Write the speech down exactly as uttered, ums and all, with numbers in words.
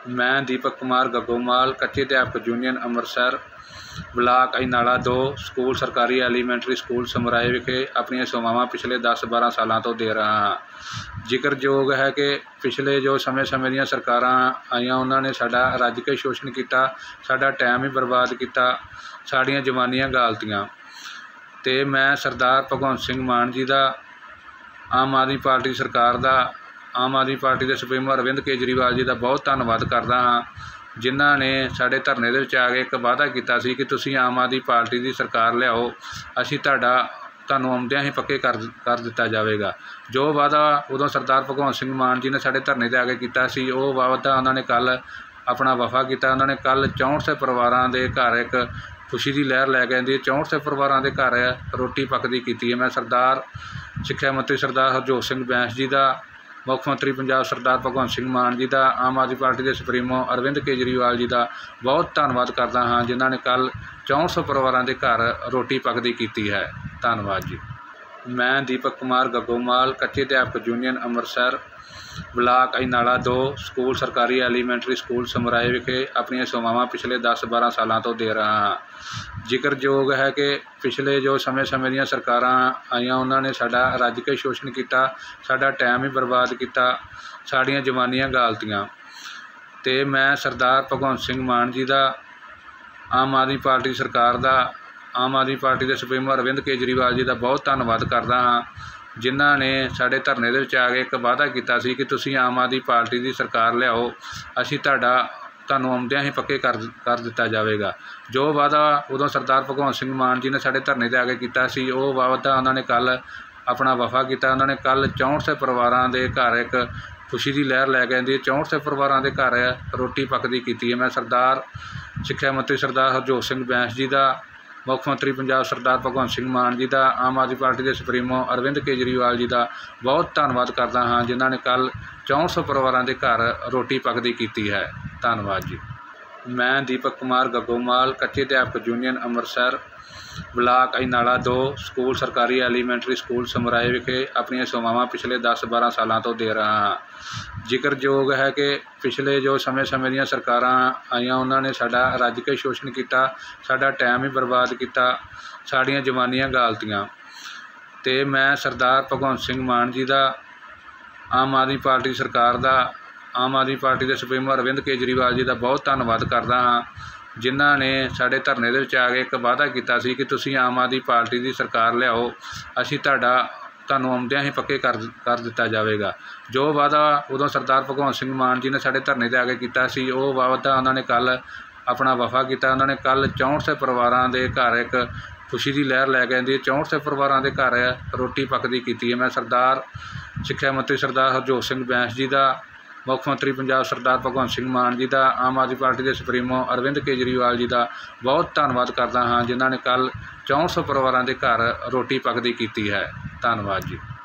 मैं दीपक कुमार गगोमाल कच्चे अध्यापक यूनियन अमृतसर ब्लाक अजनाला दो स्कूल सरकारी एलीमेंटरी स्कूल समराए विखे अपनी सेवावां पिछले दस बारह सालों तो दे रहा हाँ। जिक्रयोग है कि पिछले जो समय समय ਦੀਆਂ ਸਰਕਾਰਾਂ ਆਈਆਂ ਉਹਨਾਂ ਨੇ ਸਾਡਾ ਰੱਜ ਕੇ ਸ਼ੋਸ਼ਣ ਕੀਤਾ, ਸਾਡਾ ਟਾਈਮ ਹੀ ਬਰਬਾਦ ਕੀਤਾ, ਸਾਡੀਆਂ ਜਵਾਨੀਆਂ ਗਾਲਤੀਆਂ। ਤੇ ਮੈਂ ਸਰਦਾਰ ਭਗਵੰਤ ਸਿੰਘ ਮਾਨ ਜੀ ਦਾ, ਆਮ ਆਦਮੀ ਪਾਰਟੀ ਸਰਕਾਰ ਦਾ, ਆਮ ਆਦਮੀ ਪਾਰਟੀ ਦੇ ਸੁਪਰੀਮੋ ਅਰਵਿੰਦ ਕੇਜਰੀਵਾਲ ਜੀ ਦਾ ਬਹੁਤ ਧੰਨਵਾਦ ਕਰਦਾ ਹਾਂ, ਜਿਨ੍ਹਾਂ ਨੇ ਸਾਡੇ ਧਰਨੇ ਦੇ ਵਿੱਚ ਆ ਕੇ ਇੱਕ ਵਾਅਦਾ ਕੀਤਾ ਸੀ ਕਿ ਤੁਸੀਂ ਆਮ ਆਦਮੀ ਪਾਰਟੀ ਦੀ ਸਰਕਾਰ ਲਿਆਓ, ਅਸੀਂ ਤੁਹਾਡਾ ਤੁਹਾਨੂੰ ਆਉਂਦਿਆਂ ਹੀ ਪੱਕੇ ਕਰ ਕਰ ਦਿੱਤਾ ਜਾਵੇਗਾ। ਜੋ ਵਾਅਦਾ ਉਦੋਂ ਸਰਦਾਰ ਭਗਵੰਤ ਸਿੰਘ ਮਾਨ ਜੀ ਨੇ ਸਾਡੇ ਧਰਨੇ 'ਤੇ ਆ ਕੇ ਕੀਤਾ ਸੀ, ਉਹ ਵਾਅਦਾ ਉਹਨਾਂ ਨੇ ਕੱਲ੍ਹ ਆਪਣਾ ਵਫਾ ਕੀਤਾ। ਉਹਨਾਂ ਨੇ ਕੱਲ੍ਹ ਚੌਂਹਠ ਸੌ ਪਰਿਵਾਰਾਂ ਦੇ ਘਰ ਇੱਕ ਖੁਸ਼ੀ ਦੀ ਲਹਿਰ ਲੈ ਕੇ ਆਂਦੀ, ਚੌਂਹਠ ਸੌ ਪਰਿਵਾਰਾਂ ਦੇ ਘਰ ਰੋਟੀ ਪੱਕਦੀ ਕੀਤੀ ਹੈ। ਮੈਂ ਸਰਦਾਰ ਸਿੱਖਿਆ ਮੰਤਰੀ ਸਰਦਾਰ ਹਰਜੋਤ ਸਿੰਘ ਬੈਂਸ ਜੀ ਦਾ, ਮੁੱਖ ਮੰਤਰੀ ਪੰਜਾਬ ਸਰਦਾਰ ਭਗਵੰਤ ਸਿੰਘ ਮਾਨ ਜੀ ਦਾ, ਆਮ ਆਦਮੀ ਪਾਰਟੀ ਦੇ ਸੁਪਰੀਮੋ ਅਰਵਿੰਦ ਕੇਜਰੀਵਾਲ ਜੀ ਦਾ ਬਹੁਤ ਧੰਨਵਾਦ ਕਰਦਾ ਹਾਂ, ਜਿਨ੍ਹਾਂ ਨੇ ਕੱਲ੍ਹ ਚੌਂਹਠ ਸੌ ਪਰਿਵਾਰਾਂ ਦੇ ਘਰ ਰੋਟੀ ਪੱਕਦੀ ਕੀਤੀ ਹੈ। ਧੰਨਵਾਦ ਜੀ। ਮੈਂ ਦੀਪਕ ਕੁਮਾਰ ਗਗੋਮਾਲ ਕੱਚੇ ਅਧਿਆਪਕ ਯੂਨੀਅਨ ਅੰਮ੍ਰਿਤਸਰ ਬਲਾਕ ਅਜਨਾਲਾ ਦੋ ਸਕੂਲ ਸਰਕਾਰੀ ਐਲੀਮੈਂਟਰੀ ਸਕੂਲ ਸਮਰਾਏ ਵਿਖੇ ਆਪਣੀਆਂ ਸੇਵਾਵਾਂ ਪਿਛਲੇ ਦਸ ਬਾਰ੍ਹਾਂ ਸਾਲਾਂ ਤੋਂ ਦੇ ਰਹਾ ਹਾਂ। ਜ਼ਿਕਰਯੋਗ ਹੈ ਕਿ ਪਿਛਲੇ ਜੋ ਸਮੇਂ ਸਮੇਂ ਦੀਆਂ ਸਰਕਾਰਾਂ ਆਈਆਂ ਉਹਨਾਂ ਨੇ ਸਾਡਾ ਰੱਜ ਕੇ ਸ਼ੋਸ਼ਣ ਕੀਤਾ, ਸਾਡਾ ਟਾਈਮ ਹੀ ਬਰਬਾਦ ਕੀਤਾ, ਸਾਡੀਆਂ ਜਵਾਨੀਆਂ ਗਾਲਤੀਆਂ। ਤੇ ਮੈਂ ਸਰਦਾਰ ਭਗਵੰਤ ਸਿੰਘ ਮਾਨ ਜੀ ਦਾ, ਆਮ ਆਦਮੀ ਪਾਰਟੀ ਸਰਕਾਰ ਦਾ, ਆਮ ਆਦਮੀ ਪਾਰਟੀ ਦੇ ਸੁਪਰੀਮੋ ਅਰਵਿੰਦ ਕੇਜਰੀਵਾਲ ਜੀ ਦਾ ਬਹੁਤ ਧੰਨਵਾਦ ਕਰਦਾ ਹਾਂ, ਜਿਨ੍ਹਾਂ ਨੇ ਸਾਡੇ ਧਰਨੇ ਦੇ ਵਿੱਚ ਆ ਕੇ ਇੱਕ ਵਾਅਦਾ ਕੀਤਾ ਸੀ ਕਿ ਤੁਸੀਂ ਆਮ ਆਦਮੀ ਪਾਰਟੀ ਦੀ ਸਰਕਾਰ ਲਿਆਓ, ਅਸੀਂ ਤੁਹਾਡਾ ਤੁਹਾਨੂੰ ਆਉਂਦਿਆਂ ਹੀ ਪੱਕੇ ਕਰ ਕਰ ਦਿੱਤਾ ਜਾਵੇਗਾ। ਜੋ ਵਾਅਦਾ ਉਦੋਂ ਸਰਦਾਰ ਭਗਵੰਤ ਸਿੰਘ ਮਾਨ ਜੀ ਨੇ ਸਾਡੇ ਧਰਨੇ 'ਤੇ ਆ ਕੇ ਕੀਤਾ ਸੀ, ਉਹ ਵਾਅਦਾ ਉਹਨਾਂ ਨੇ ਕੱਲ੍ਹ ਆਪਣਾ ਵਫਾ ਕੀਤਾ। ਉਹਨਾਂ ਨੇ ਕੱਲ੍ਹ ਚੌਂਹਠ ਸੌ ਪਰਿਵਾਰਾਂ ਦੇ ਘਰ ਇੱਕ ਖੁਸ਼ੀ ਦੀ ਲਹਿਰ ਲੈ ਕੇ ਆਂਦੀ, ਚੌਂਹਠ ਸੌ ਪਰਿਵਾਰਾਂ ਦੇ ਘਰ ਰੋਟੀ ਪੱਕਦੀ ਕੀਤੀ ਹੈ। ਮੈਂ ਸਰਦਾਰ ਸਿੱਖਿਆ ਮੰਤਰੀ ਸਰਦਾਰ ਹਰਜੋਤ ਸਿੰਘ ਬੈਂਸ ਜੀ ਦਾ, ਮੁੱਖ ਮੰਤਰੀ ਪੰਜਾਬ ਸਰਦਾਰ ਭਗਵੰਤ ਸਿੰਘ ਮਾਨ ਜੀ ਦਾ, ਆਮ ਆਦਮੀ ਪਾਰਟੀ ਦੇ ਸੁਪਰੀਮੋ ਅਰਵਿੰਦ ਕੇਜਰੀਵਾਲ ਜੀ ਦਾ ਬਹੁਤ ਧੰਨਵਾਦ ਕਰਦਾ ਹਾਂ, ਜਿਨ੍ਹਾਂ ਨੇ ਕੱਲ੍ਹ ਚੌਂਹਠ ਸੌ ਪਰਿਵਾਰਾਂ ਦੇ ਘਰ ਰੋਟੀ ਪੱਕਦੀ ਕੀਤੀ ਹੈ। ਧੰਨਵਾਦ ਜੀ। ਮੈਂ ਦੀਪਕ ਕੁਮਾਰ ਗਗੋਮਾਲ ਕੱਚੇ ਅਧਿਆਪਕ ਯੂਨੀਅਨ ਅੰਮ੍ਰਿਤਸਰ ਬਲਾਕ ਅਜਨਾਲਾ ਦੋ ਸਕੂਲ ਸਰਕਾਰੀ ਐਲੀਮੈਂਟਰੀ ਸਕੂਲ ਸਮਰਾਏ ਵਿਖੇ ਆਪਣੀਆਂ ਸੇਵਾਵਾਂ ਪਿਛਲੇ ਦਸ ਬਾਰ੍ਹਾਂ ਸਾਲਾਂ ਤੋਂ ਦੇ ਰਹਾ ਹਾਂ। ਜ਼ਿਕਰਯੋਗ ਹੈ ਕਿ ਪਿਛਲੇ ਜੋ ਸਮੇਂ ਸਮੇਂ ਦੀਆਂ ਸਰਕਾਰਾਂ ਆਈਆਂ ਉਹਨਾਂ ਨੇ ਸਾਡਾ ਰੱਜ ਕੇ ਸ਼ੋਸ਼ਣ ਕੀਤਾ, ਸਾਡਾ ਟਾਈਮ ਹੀ ਬਰਬਾਦ ਕੀਤਾ, ਸਾਡੀਆਂ ਜਵਾਨੀਆਂ ਗਾਲਤੀਆਂ। ਤੇ ਮੈਂ ਸਰਦਾਰ ਭਗਵੰਤ ਸਿੰਘ ਮਾਨ ਜੀ ਦਾ, ਆਮ ਆਦਮੀ ਪਾਰਟੀ ਸਰਕਾਰ ਦਾ, ਆਮ ਆਦਮੀ ਪਾਰਟੀ ਦੇ ਸੁਪਰੀਮੋ ਅਰਵਿੰਦ ਕੇਜਰੀਵਾਲ ਜੀ ਦਾ ਬਹੁਤ ਧੰਨਵਾਦ ਕਰਦਾ ਹਾਂ, ਜਿਨ੍ਹਾਂ ਨੇ ਸਾਡੇ ਧਰਨੇ ਦੇ ਵਿੱਚ ਆ ਕੇ ਇੱਕ ਵਾਅਦਾ ਕੀਤਾ ਸੀ ਕਿ ਤੁਸੀਂ ਆਮ ਆਦਮੀ ਪਾਰਟੀ ਦੀ ਸਰਕਾਰ ਲਿਆਓ, ਅਸੀਂ ਤੁਹਾਡਾ ਤੁਹਾਨੂੰ ਆਉਂਦਿਆਂ ਹੀ ਪੱਕੇ ਕਰ ਕਰ ਦਿੱਤਾ ਜਾਵੇਗਾ। ਜੋ ਵਾਅਦਾ ਉਦੋਂ ਸਰਦਾਰ ਭਗਵੰਤ ਸਿੰਘ ਮਾਨ ਜੀ ਨੇ ਸਾਡੇ ਧਰਨੇ 'ਤੇ ਆ ਕੇ ਕੀਤਾ ਸੀ, ਉਹ ਵਾਅਦਾ ਉਹਨਾਂ ਨੇ ਕੱਲ੍ਹ ਆਪਣਾ ਵਫਾ ਕੀਤਾ। ਉਹਨਾਂ ਨੇ ਕੱਲ੍ਹ ਚੌਂਹਠ ਸੌ ਪਰਿਵਾਰਾਂ ਦੇ ਘਰ ਇੱਕ ਖੁਸ਼ੀ ਦੀ ਲਹਿਰ ਲੈ ਕੇ ਆਂਦੀ, ਚੌਂਹਠ ਸੌ ਪਰਿਵਾਰਾਂ ਦੇ ਘਰ ਰੋਟੀ ਪੱਕਦੀ ਕੀਤੀ ਹੈ। ਮੈਂ ਸਰਦਾਰ ਸਿੱਖਿਆ ਮੰਤਰੀ ਸਰਦਾਰ ਹਰਜੋਤ ਸਿੰਘ ਬੈਂਸ ਜੀ ਦਾ, ਮੁੱਖ ਮੰਤਰੀ ਪੰਜਾਬ ਸਰਦਾਰ ਭਗਵੰਤ ਸਿੰਘ ਮਾਨ ਜੀ ਦਾ, ਆਮ ਆਦਮੀ ਪਾਰਟੀ ਦੇ ਸੁਪਰੀਮੋ ਅਰਵਿੰਦ ਕੇਜਰੀਵਾਲ ਜੀ ਦਾ ਬਹੁਤ ਧੰਨਵਾਦ ਕਰਦਾ ਹਾਂ, ਜਿਨ੍ਹਾਂ ਨੇ ਕੱਲ੍ਹ ਚੌਂਹਠ ਸੌ ਪਰਿਵਾਰਾਂ ਦੇ ਘਰ ਰੋਟੀ ਪੱਕਦੀ ਕੀਤੀ ਹੈ। ਧੰਨਵਾਦ ਜੀ।